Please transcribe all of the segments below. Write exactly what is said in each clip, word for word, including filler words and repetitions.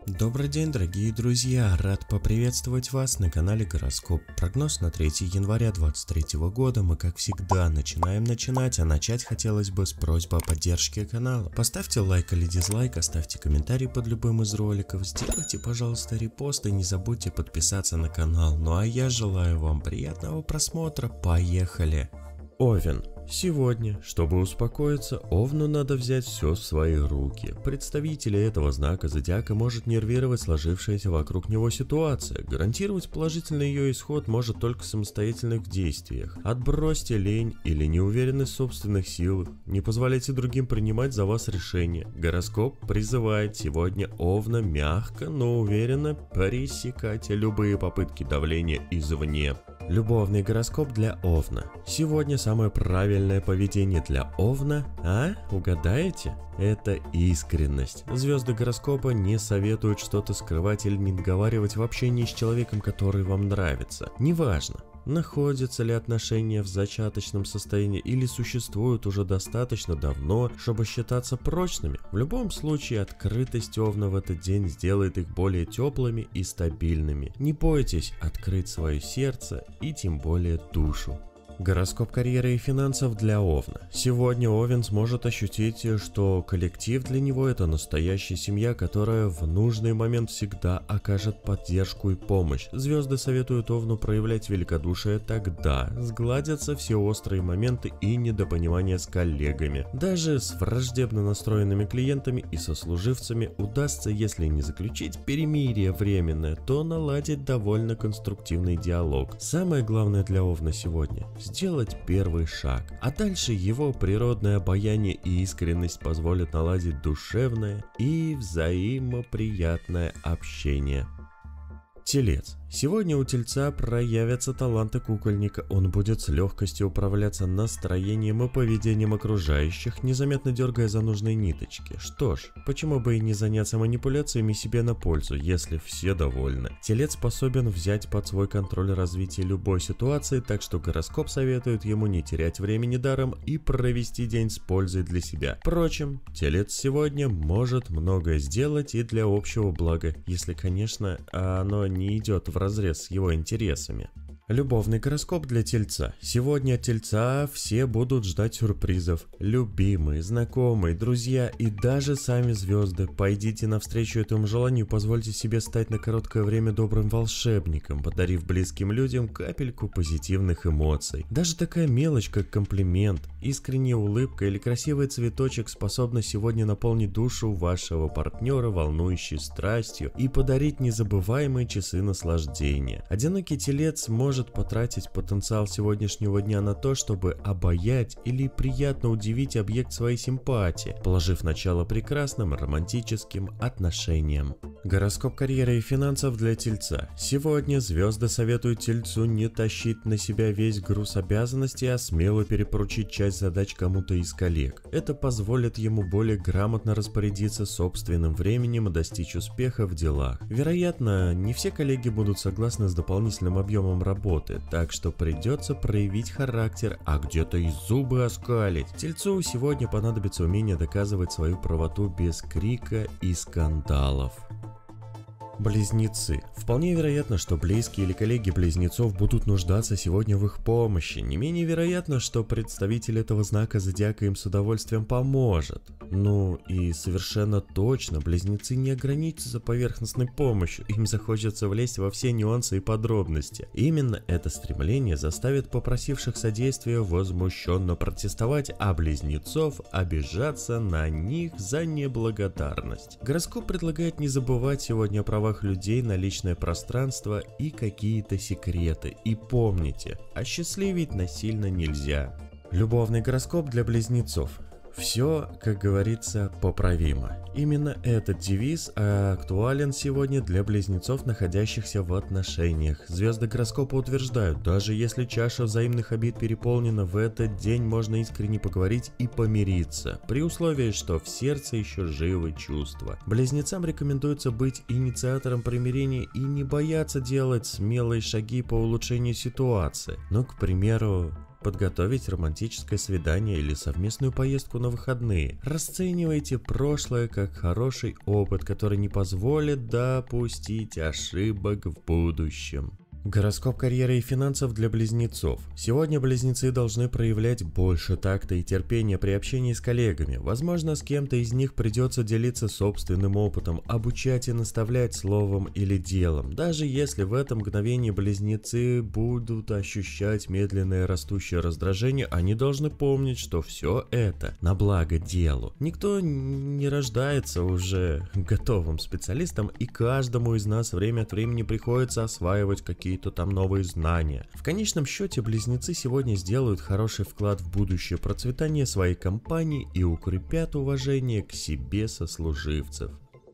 Добрый день, дорогие друзья! Рад поприветствовать вас на канале Гороскоп. Прогноз на третье января две тысячи двадцать третьего года. Мы, как всегда, начинаем начинать, а начать хотелось бы с просьбы о поддержке канала. Поставьте лайк или дизлайк, оставьте комментарий под любым из роликов, сделайте, пожалуйста, репост и не забудьте подписаться на канал. Ну а я желаю вам приятного просмотра. Поехали! Овен. Сегодня, чтобы успокоиться, Овну надо взять все в свои руки. Представители этого знака зодиака может нервировать сложившаяся вокруг него ситуация. Гарантировать положительный ее исход может только в самостоятельных действиях. Отбросьте лень или неуверенность в собственных силах. Не позволяйте другим принимать за вас решения. Гороскоп призывает сегодня Овна мягко, но уверенно пресекать любые попытки давления извне. Любовный гороскоп для Овна. Сегодня самое правильное поведение для Овна, а? Угадаете? Это искренность. Звезды гороскопа не советуют что-то скрывать или не договаривать в общении с человеком, который вам нравится. Неважно, находятся ли отношения в зачаточном состоянии или существуют уже достаточно давно, чтобы считаться прочными. В любом случае, открытость Овна в этот день сделает их более теплыми и стабильными. Не бойтесь открыть свое сердце и тем более душу. Гороскоп карьеры и финансов для Овна. Сегодня Овен сможет ощутить, что коллектив для него — это настоящая семья, которая в нужный момент всегда окажет поддержку и помощь. Звезды советуют Овну проявлять великодушие, тогда сгладятся все острые моменты и недопонимания с коллегами. Даже с враждебно настроенными клиентами и сослуживцами удастся, если не заключить перемирие временное, то наладить довольно конструктивный диалог. Самое главное для Овна сегодня — сделать первый шаг, а дальше его природное обаяние и искренность позволят наладить душевное и взаимоприятное общение. Телец. Сегодня у Тельца проявятся таланты кукольника, он будет с легкостью управляться настроением и поведением окружающих, незаметно дергая за нужные ниточки. Что ж, почему бы и не заняться манипуляциями себе на пользу, если все довольны. Телец способен взять под свой контроль развитие любой ситуации, так что гороскоп советует ему не терять времени даром и провести день с пользой для себя. Впрочем, Телец сегодня может многое сделать и для общего блага, если, конечно, оно не идет в разрез с его интересами. Любовный гороскоп для Тельца. Сегодня от Тельца все будут ждать сюрпризов. Любимые, знакомые, друзья и даже сами звезды. Пойдите навстречу этому желанию, позвольте себе стать на короткое время добрым волшебником, подарив близким людям капельку позитивных эмоций. Даже такая мелочь, как комплимент, искренняя улыбка или красивый цветочек способна сегодня наполнить душу вашего партнера волнующей страстью и подарить незабываемые часы наслаждения. Одинокий Телец может может потратить потенциал сегодняшнего дня на то, чтобы обаять или приятно удивить объект своей симпатии, положив начало прекрасным романтическим отношениям. Гороскоп карьеры и финансов для Тельца. Сегодня звезды советуют Тельцу не тащить на себя весь груз обязанностей, а смело перепоручить часть задач кому-то из коллег. Это позволит ему более грамотно распорядиться собственным временем и достичь успеха в делах. Вероятно, не все коллеги будут согласны с дополнительным объемом работы. Работы, так что придется проявить характер, а где-то и зубы оскалить. Тельцу сегодня понадобится умение доказывать свою правоту без крика и скандалов. Близнецы. Вполне вероятно, что близкие или коллеги близнецов будут нуждаться сегодня в их помощи. Не менее вероятно, что представитель этого знака зодиака им с удовольствием поможет. Ну и совершенно точно близнецы не ограничатся поверхностной помощью, им захочется влезть во все нюансы и подробности. Именно это стремление заставит попросивших содействия возмущенно протестовать, а близнецов обижаться на них за неблагодарность. Гороскоп предлагает не забывать сегодня о правах людей на личное пространство и какие-то секреты. И помните, осчастливить насильно нельзя. Любовный гороскоп для близнецов. Все, как говорится, поправимо. Именно этот девиз актуален сегодня для близнецов, находящихся в отношениях. Звезды гороскопа утверждают, даже если чаша взаимных обид переполнена, в этот день можно искренне поговорить и помириться, при условии, что в сердце еще живы чувства. Близнецам рекомендуется быть инициатором примирения и не бояться делать смелые шаги по улучшению ситуации. Ну, к примеру, подготовить романтическое свидание или совместную поездку на выходные. Расценивайте прошлое как хороший опыт, который не позволит допустить ошибок в будущем. Гороскоп карьеры и финансов для близнецов. Сегодня близнецы должны проявлять больше такта и терпения при общении с коллегами. Возможно, с кем-то из них придется делиться собственным опытом, обучать и наставлять словом или делом. Даже если в это мгновение близнецы будут ощущать медленное растущее раздражение, они должны помнить, что все это на благо делу. Никто не рождается уже готовым специалистом, и каждому из нас время от времени приходится осваивать какие-то какие-то там новые знания. В конечном счете, близнецы сегодня сделают хороший вклад в будущее процветание своей компании и укрепят уважение к себе сослуживцев.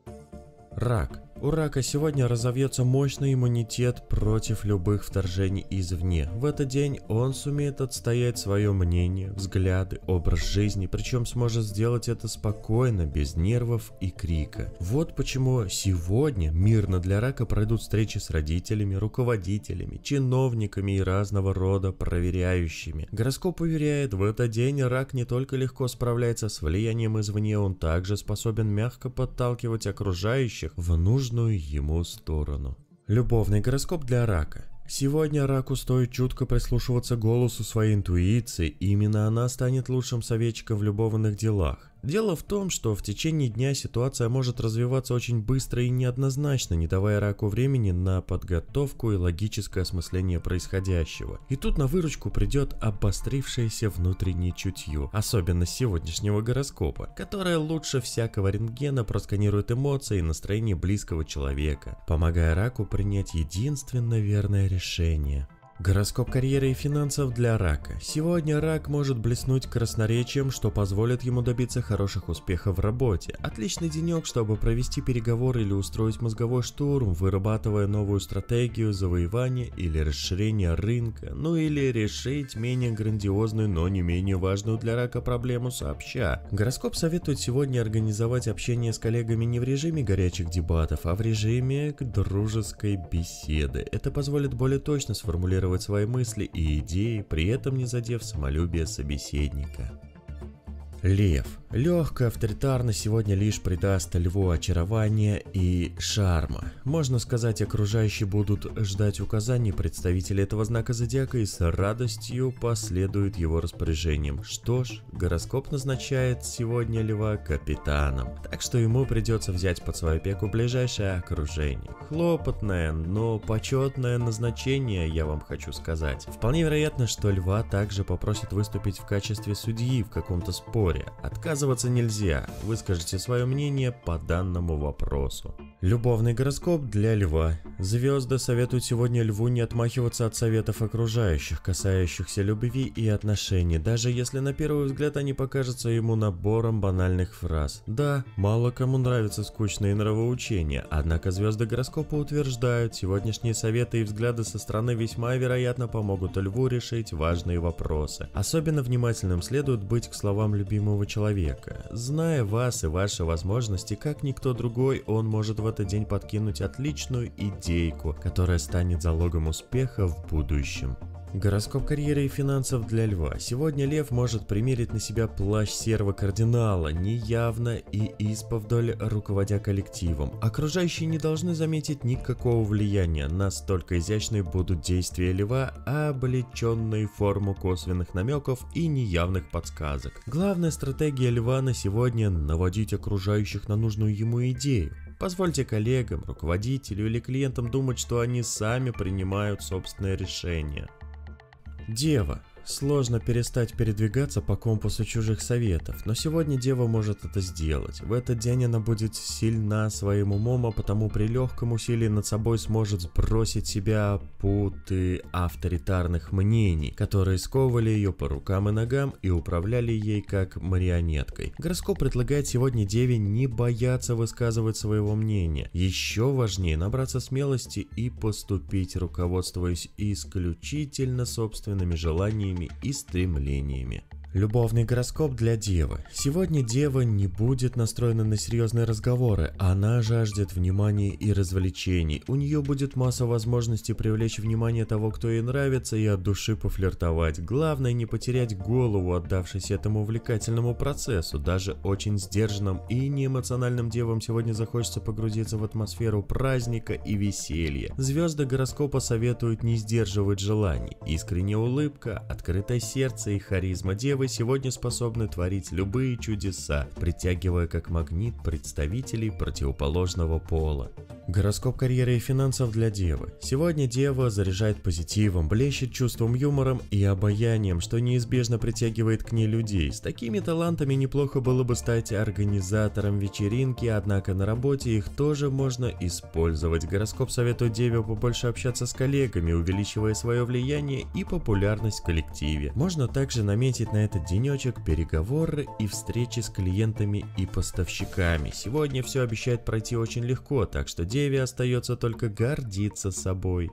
Рак. У рака сегодня разовьется мощный иммунитет против любых вторжений извне. В этот день он сумеет отстоять свое мнение, взгляды, образ жизни, причем сможет сделать это спокойно, без нервов и крика. Вот почему сегодня мирно для рака пройдут встречи с родителями, руководителями, чиновниками и разного рода проверяющими. Гороскоп уверяет, в этот день рак не только легко справляется с влиянием извне, он также способен мягко подталкивать окружающих в нужную ему сторону. Любовный гороскоп для рака. Сегодня раку стоит чутко прислушиваться к голосу своей интуиции, и именно она станет лучшим советчиком в любовных делах. Дело в том, что в течение дня ситуация может развиваться очень быстро и неоднозначно, не давая раку времени на подготовку и логическое осмысление происходящего. И тут на выручку придет обострившееся внутреннее чутье, особенно с сегодняшнего гороскопа, которое лучше всякого рентгена просканирует эмоции и настроение близкого человека, помогая раку принять единственно верное решение. Гороскоп карьеры и финансов для рака. Сегодня рак может блеснуть красноречием, что позволит ему добиться хороших успехов в работе. Отличный денек, чтобы провести переговоры или устроить мозговой штурм, вырабатывая новую стратегию завоевания или расширения рынка, ну или решить менее грандиозную, но не менее важную для рака проблему сообща. Гороскоп советует сегодня организовать общение с коллегами не в режиме горячих дебатов, а в режиме дружеской беседы. Это позволит более точно сформулировать свои мысли и идеи, при этом не задев самолюбие собеседника. Лев. Легкая авторитарность сегодня лишь придаст льву очарования и шарма. Можно сказать, окружающие будут ждать указаний представителей этого знака зодиака и с радостью последуют его распоряжениям. Что ж, гороскоп назначает сегодня льва капитаном, так что ему придется взять под свою опеку ближайшее окружение. Хлопотное, но почетное назначение, я вам хочу сказать. Вполне вероятно, что льва также попросят выступить в качестве судьи в каком-то споре. Отказываться нельзя, выскажите свое мнение по данному вопросу. Любовный гороскоп для льва. Звезды советуют сегодня льву не отмахиваться от советов окружающих, касающихся любви и отношений, даже если на первый взгляд они покажутся ему набором банальных фраз. Да, мало кому нравятся скучные нравоучения, однако звезды гороскопа утверждают, сегодняшние советы и взгляды со стороны весьма вероятно помогут льву решить важные вопросы. Особенно внимательным следует быть к словам любимого человека. Зная вас и ваши возможности, как никто другой, он может в этот день подкинуть отличную идейку, которая станет залогом успеха в будущем. Гороскоп карьеры и финансов для льва. Сегодня лев может примерить на себя плащ серого кардинала, неявно и исповдоль руководя коллективом. Окружающие не должны заметить никакого влияния, настолько изящные будут действия льва, облеченные в форму косвенных намеков и неявных подсказок. Главная стратегия льва на сегодня – наводить окружающих на нужную ему идею. Позвольте коллегам, руководителю или клиентам думать, что они сами принимают собственное решение. Дева. Сложно перестать передвигаться по компасу чужих советов, но сегодня Дева может это сделать. В этот день она будет сильна своим умом, а потому при легком усилии над собой сможет сбросить себя путы авторитарных мнений, которые сковывали ее по рукам и ногам и управляли ей как марионеткой. Гороскоп предлагает сегодня Деве не бояться высказывать своего мнения. Еще важнее набраться смелости и поступить, руководствуясь исключительно собственными желаниями и стремлениями. Любовный гороскоп для Девы. Сегодня Дева не будет настроена на серьезные разговоры, она жаждет внимания и развлечений. У нее будет масса возможностей привлечь внимание того, кто ей нравится, и от души пофлиртовать. Главное не потерять голову, отдавшись этому увлекательному процессу. Даже очень сдержанным и неэмоциональным девам сегодня захочется погрузиться в атмосферу праздника и веселья. Звезды гороскопа советуют не сдерживать желаний. Искренняя улыбка, открытое сердце и харизма Девы сегодня способны творить любые чудеса, притягивая как магнит представителей противоположного пола. Гороскоп карьеры и финансов для Девы. Сегодня Дева заряжает позитивом, блещет чувством юмором и обаянием, что неизбежно притягивает к ней людей. С такими талантами неплохо было бы стать организатором вечеринки, однако на работе их тоже можно использовать. Гороскоп советует Деве побольше общаться с коллегами, увеличивая свое влияние и популярность в коллективе. Можно также наметить на этот денечек переговоры и встречи с клиентами и поставщиками. Сегодня все обещает пройти очень легко, так что Деве остается только гордиться собой.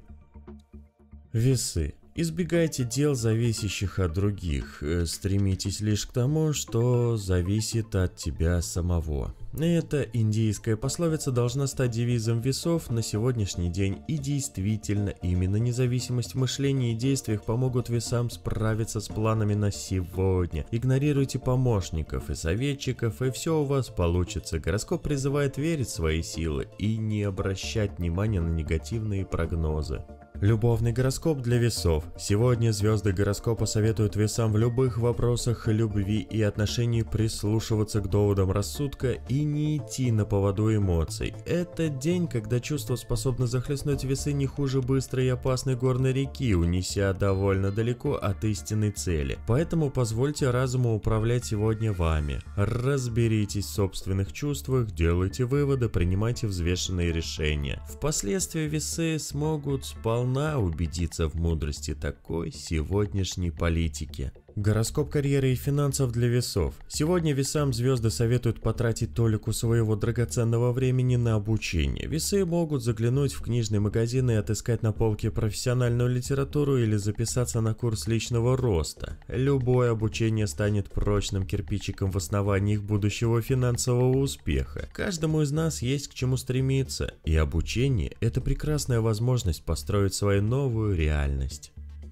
Весы. Избегайте дел, зависящих от других. Стремитесь лишь к тому, что зависит от тебя самого. Эта индийская пословица должна стать девизом весов на сегодняшний день, и действительно, именно независимость в мышлении и действиях помогут весам справиться с планами на сегодня. Игнорируйте помощников и советчиков, и все у вас получится. Гороскоп призывает верить в свои силы и не обращать внимания на негативные прогнозы. Любовный гороскоп для весов. Сегодня звезды гороскопа советуют весам в любых вопросах любви и отношений прислушиваться к доводам рассудка и не идти на поводу эмоций. Это день, когда чувства способны захлестнуть весы не хуже быстрой и опасной горной реки, унеся довольно далеко от истинной цели. Поэтому позвольте разуму управлять сегодня вами. Разберитесь в собственных чувствах, делайте выводы, принимайте взвешенные решения. Впоследствии весы смогут сполна убедиться в мудрости такой сегодняшней политики. Гороскоп карьеры и финансов для весов. Сегодня весам звезды советуют потратить толику своего драгоценного времени на обучение. Весы могут заглянуть в книжные магазины и отыскать на полке профессиональную литературу или записаться на курс личного роста. Любое обучение станет прочным кирпичиком в основании их будущего финансового успеха. Каждому из нас есть к чему стремиться, и обучение – это прекрасная возможность построить свою новую реальность.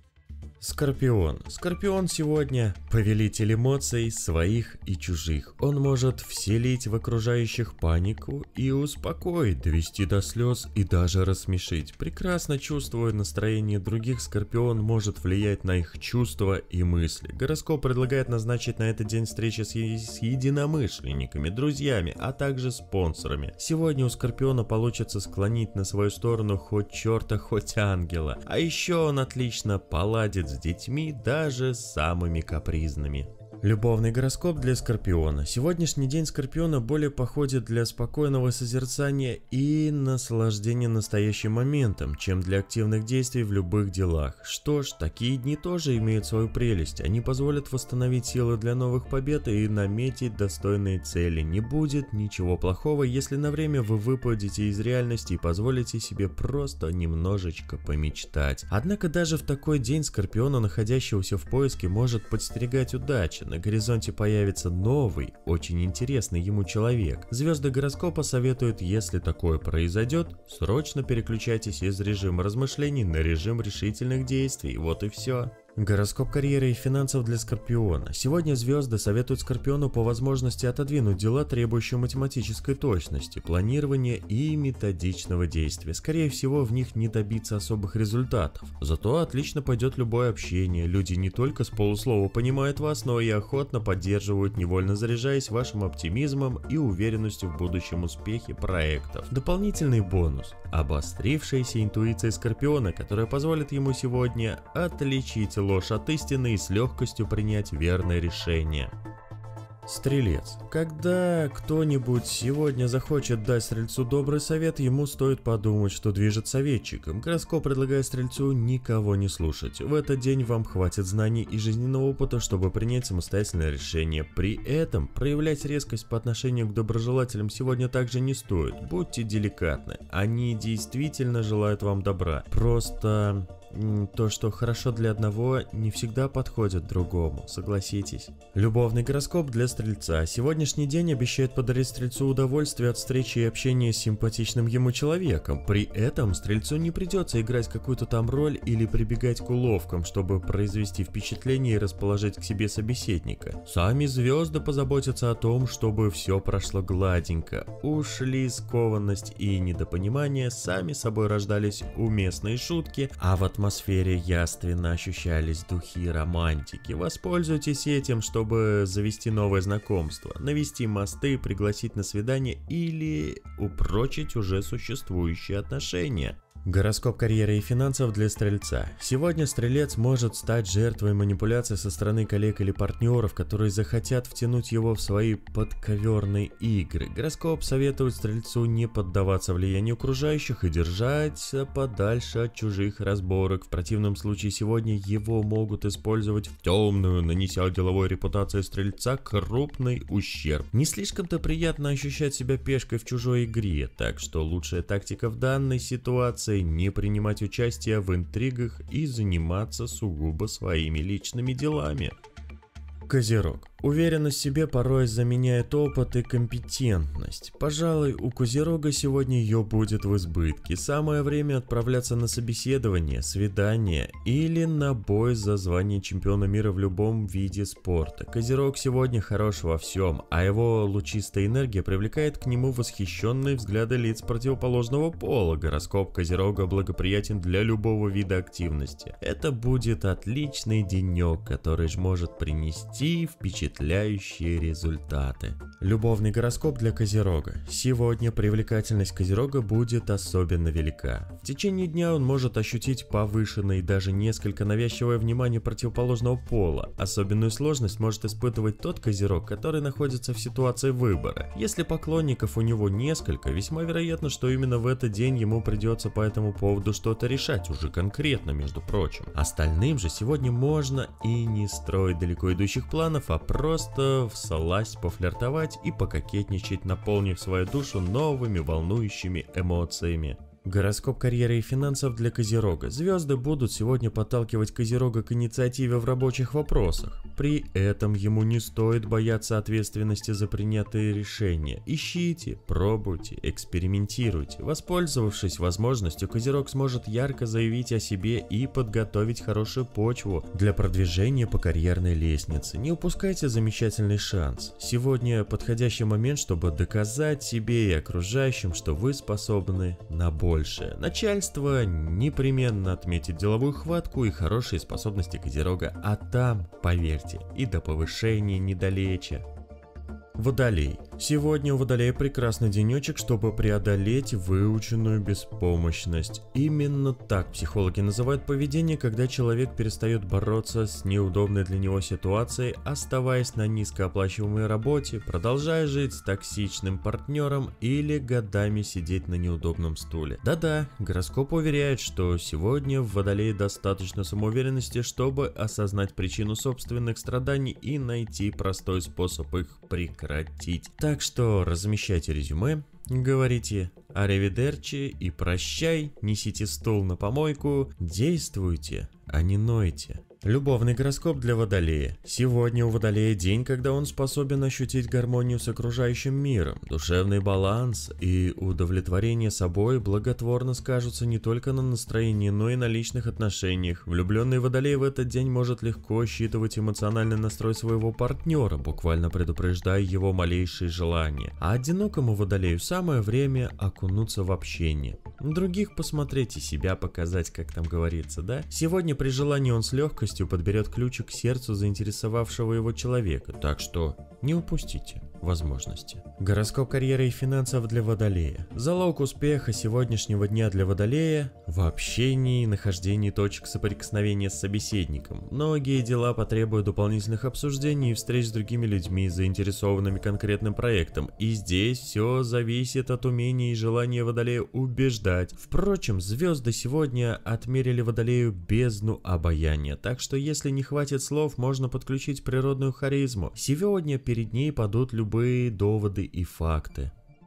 Скорпион. Скорпион сегодня повелитель эмоций своих и чужих. Он может вселить в окружающих панику и успокоить, довести до слез и даже рассмешить. Прекрасно чувствуя настроение других, Скорпион может влиять на их чувства и мысли. Гороскоп предлагает назначить на этот день встречи с, е с единомышленниками, друзьями, а также спонсорами. Сегодня у Скорпиона получится склонить на свою сторону хоть черта, хоть ангела. А еще он отлично поладит с детьми, даже самыми капризными. Любовный гороскоп для Скорпиона. Сегодняшний день Скорпиона более походит для спокойного созерцания и наслаждения настоящим моментом, чем для активных действий в любых делах. Что ж, такие дни тоже имеют свою прелесть. Они позволят восстановить силы для новых побед и наметить достойные цели. Не будет ничего плохого, если на время вы выпадете из реальности и позволите себе просто немножечко помечтать. Однако даже в такой день Скорпиона, находящегося в поиске, может подстерегать удача. На горизонте появится новый, очень интересный ему человек. Звезды гороскопа советуют, если такое произойдет, срочно переключайтесь из режима размышлений на режим решительных действий. Вот и все. Гороскоп карьеры и финансов для Скорпиона. Сегодня звезды советуют Скорпиону по возможности отодвинуть дела, требующие математической точности, планирования и методичного действия. Скорее всего, в них не добиться особых результатов. Зато отлично пойдет любое общение. Люди не только с полуслова понимают вас, но и охотно поддерживают, невольно заряжаясь вашим оптимизмом и уверенностью в будущем успехе проектов. Дополнительный бонус – обострившаяся интуиция Скорпиона, которая позволит ему сегодня отличить ложь от истины и с легкостью принять верное решение. Стрелец. Когда кто-нибудь сегодня захочет дать Стрельцу добрый совет, ему стоит подумать, что движет советчиком. Гороскоп предлагает Стрельцу никого не слушать. В этот день вам хватит знаний и жизненного опыта, чтобы принять самостоятельное решение. При этом проявлять резкость по отношению к доброжелателям сегодня также не стоит. Будьте деликатны. Они действительно желают вам добра. Просто То, что хорошо для одного, не всегда подходит другому, согласитесь. Любовный гороскоп для Стрельца. Сегодняшний день обещает подарить Стрельцу удовольствие от встречи и общения с симпатичным ему человеком. При этом Стрельцу не придется играть какую-то там роль или прибегать к уловкам, чтобы произвести впечатление и расположить к себе собеседника. Сами звезды позаботятся о том, чтобы все прошло гладенько. Ушли скованность и недопонимание, сами собой рождались уместные шутки, а в атмосфере яственно ощущались духи романтики. Воспользуйтесь этим, чтобы завести новое знакомство, навести мосты, пригласить на свидание или упрочить уже существующие отношения. Гороскоп карьеры и финансов для Стрельца. Сегодня Стрелец может стать жертвой манипуляций со стороны коллег или партнеров, которые захотят втянуть его в свои подковерные игры. Гороскоп советует Стрельцу не поддаваться влиянию окружающих и держаться подальше от чужих разборок. В противном случае сегодня его могут использовать в темную, нанеся деловой репутации Стрельца крупный ущерб. Не слишком-то приятно ощущать себя пешкой в чужой игре, так что лучшая тактика в данной ситуации — не принимать участие в интригах и заниматься сугубо своими личными делами. Козерог. Уверенность в себе порой заменяет опыт и компетентность. Пожалуй, у Козерога сегодня ее будет в избытке. Самое время отправляться на собеседование, свидание или на бой за звание чемпиона мира в любом виде спорта. Козерог сегодня хорош во всем, а его лучистая энергия привлекает к нему восхищенные взгляды лиц противоположного пола. Гороскоп Козерога благоприятен для любого вида активности. Это будет отличный денек, который может принести впечатление впечатляющие результаты. Любовный гороскоп для Козерога. Сегодня привлекательность Козерога будет особенно велика. В течение дня он может ощутить повышенное и даже несколько навязчивое внимание противоположного пола. Особенную сложность может испытывать тот Козерог, который находится в ситуации выбора. Если поклонников у него несколько, весьма вероятно, что именно в этот день ему придется по этому поводу что-то решать, уже конкретно, между прочим. Остальным же сегодня можно и не строить далеко идущих планов, а просто всласть пофлиртовать и пококетничать, наполнив свою душу новыми волнующими эмоциями. Гороскоп карьеры и финансов для Козерога. Звезды будут сегодня подталкивать Козерога к инициативе в рабочих вопросах. При этом ему не стоит бояться ответственности за принятые решения. Ищите, пробуйте, экспериментируйте. Воспользовавшись возможностью, Козерог сможет ярко заявить о себе и подготовить хорошую почву для продвижения по карьерной лестнице. Не упускайте замечательный шанс. Сегодня подходящий момент, чтобы доказать себе и окружающим, что вы способны на большее. Больше. Начальство непременно отметит деловую хватку и хорошие способности Козерога, а там, поверьте, и до повышения недалече. Водолей. Сегодня у Водолея прекрасный денечек, чтобы преодолеть выученную беспомощность. Именно так психологи называют поведение, когда человек перестает бороться с неудобной для него ситуацией, оставаясь на низкооплачиваемой работе, продолжая жить с токсичным партнером или годами сидеть на неудобном стуле. Да-да, гороскоп уверяет, что сегодня в Водолее достаточно самоуверенности, чтобы осознать причину собственных страданий и найти простой способ их прекратить. Так что размещайте резюме, говорите аривидерчи и прощай, несите стул на помойку, действуйте, а не нойте. Любовный гороскоп для Водолея. Сегодня у Водолея день, когда он способен ощутить гармонию с окружающим миром. Душевный баланс и удовлетворение собой благотворно скажутся не только на настроении, но и на личных отношениях. Влюбленный Водолей в этот день может легко считывать эмоциональный настрой своего партнера, буквально предупреждая его малейшие желания. А одинокому Водолею самое время окунуться в общение. Других посмотреть и себя показать, как там говорится, да? Сегодня при желании он с легкостью подберет ключик к сердцу заинтересовавшего его человека, так что не упустите возможности. Гороскоп карьеры и финансов для Водолея. Залог успеха сегодняшнего дня для Водолея в общении и нахождении точек соприкосновения с собеседником. Многие дела потребуют дополнительных обсуждений и встреч с другими людьми, заинтересованными конкретным проектом, и здесь все зависит от умения и желания Водолея убеждать. Впрочем, звезды сегодня отмерили Водолею бездну обаяния, так что если не хватит слов, можно подключить природную харизму. Сегодня перед ней падут любые доводы и факты.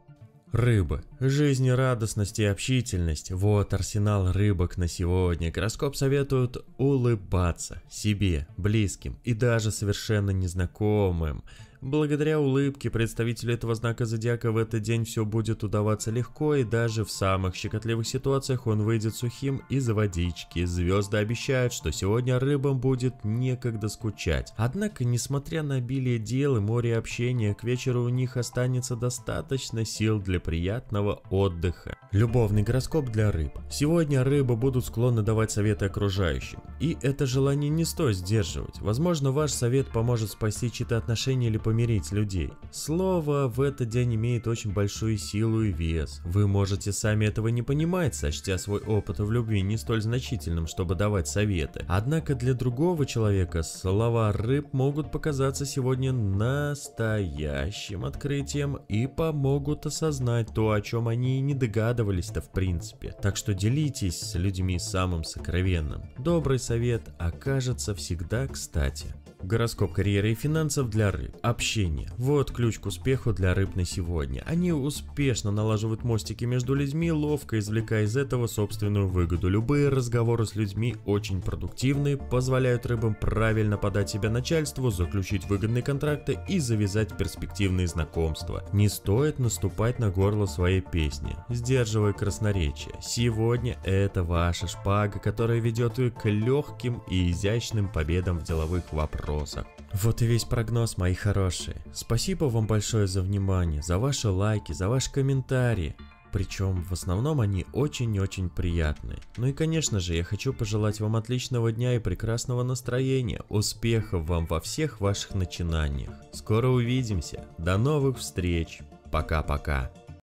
Рыбы. Жизнерадостность и общительность. Вот арсенал рыбок на сегодня. Гороскоп советует улыбаться себе, близким и даже совершенно незнакомым. Благодаря улыбке представителю этого знака зодиака в этот день все будет удаваться легко, и даже в самых щекотливых ситуациях он выйдет сухим из водички. Звезды обещают, что сегодня рыбам будет некогда скучать. Однако, несмотря на обилие дел и море общения, к вечеру у них останется достаточно сил для приятного отдыха. Любовный гороскоп для рыб. Сегодня рыбы будут склонны давать советы окружающим, и это желание не стоит сдерживать. Возможно, ваш совет поможет спасти чьи-то отношения или помирить людей. Слово в этот день имеет очень большую силу и вес. Вы можете сами этого не понимать, сочтя свой опыт в любви не столь значительным, чтобы давать советы. Однако для другого человека слова рыб могут показаться сегодня настоящим открытием и помогут осознать то, о чем они и не догадывались-то в принципе. Так что делитесь с людьми самым сокровенным. Добрый совет окажется всегда кстати. Гороскоп карьеры и финансов для рыб. Общение. Вот ключ к успеху для рыб на сегодня. Они успешно налаживают мостики между людьми, ловко извлекая из этого собственную выгоду. Любые разговоры с людьми очень продуктивны, позволяют рыбам правильно подать себя начальству, заключить выгодные контракты и завязать перспективные знакомства. Не стоит наступать на горло своей песни, сдерживая красноречие. Сегодня это ваша шпага, которая ведет к легким и изящным победам в деловых вопросах. Вот и весь прогноз, мои хорошие. Спасибо вам большое за внимание, за ваши лайки, за ваши комментарии. Причем в основном они очень-очень приятные. Ну и конечно же, я хочу пожелать вам отличного дня и прекрасного настроения. Успехов вам во всех ваших начинаниях. Скоро увидимся. До новых встреч. Пока-пока.